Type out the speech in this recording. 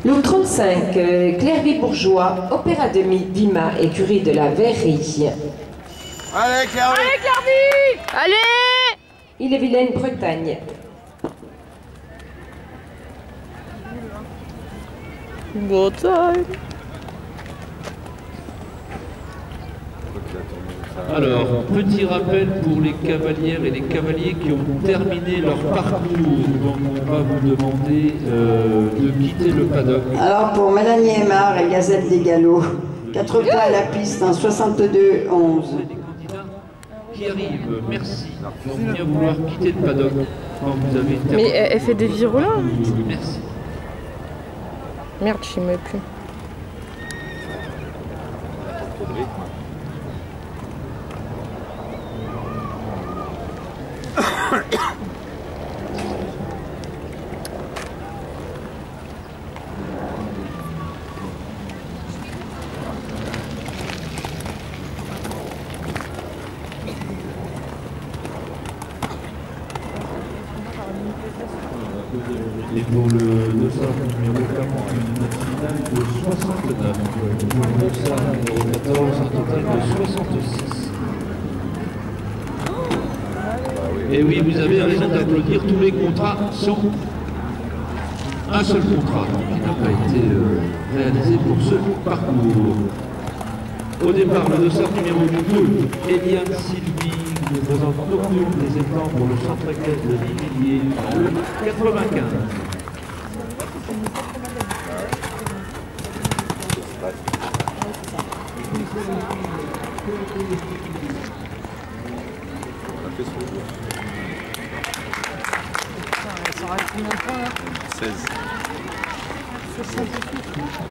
Le 35, Clervy-Bourgeois, Opéra de Vima, écurie de la Verrerie. Allez, Clervy! Allez, Clervy! Allez! Ille-et-Vilaine, Bretagne. Bretagne. Alors, petit rappel pour les cavalières et les cavaliers qui ont terminé leur parcours. Donc, on va vous demander de quitter le paddock. Alors pour Mélanie Aymar et Gazette des Galops, 4 points à la piste en 62-11. Les candidats qui arrivent, merci. Pour bien vouloir quitter le paddock quand vous avez terminé. Mais elle fait des virolins. Merci. Merde, je ne sais plus. Et pour le dossard numéro 40, une finale de 69. Pour le dossard numéro 14, un total de 66. Et oui, vous avez raison d'applaudir, tous les contrats sont un seul contrat, donc qui n'a pas été réalisé pour ce parcours. Au départ, le dossard numéro 2, Eliane Sylvie, qui nous présente Nocturne des étangs pour le centre équestre de Vimilliers, le 95. Ça reste combien de points là 16.